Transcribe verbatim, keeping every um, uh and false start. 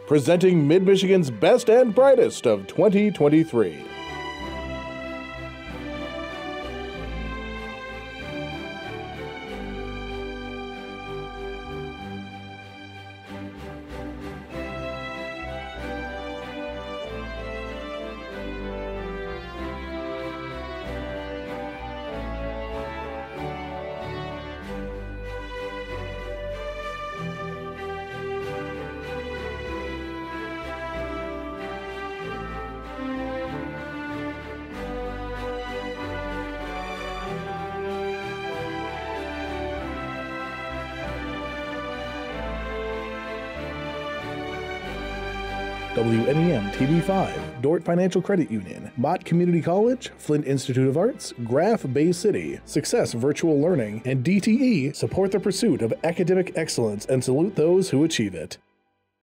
presenting Mid-Michigan's best and brightest of twenty twenty-three. W N E M T V five, Dort Financial Credit Union, Mott Community College, Flint Institute of Arts, Graph Bay City, Success Virtual Learning, and D T E support the pursuit of academic excellence and salute those who achieve it.